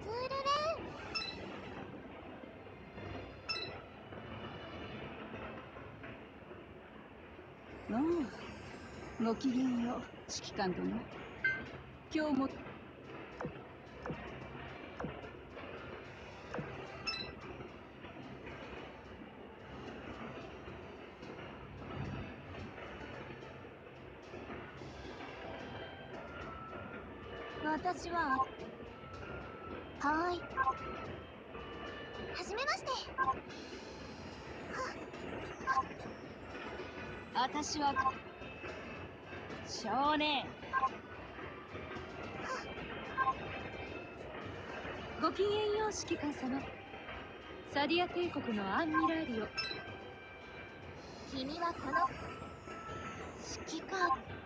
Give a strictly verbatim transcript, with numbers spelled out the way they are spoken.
ズールレン。 ああ、ごきげんよう、指揮官殿。今日も私ははーい。はじめまして。 私は少年。ごきげんよう、指揮官様。サディア帝国のアンミラーリオ。 君はこの指揮官。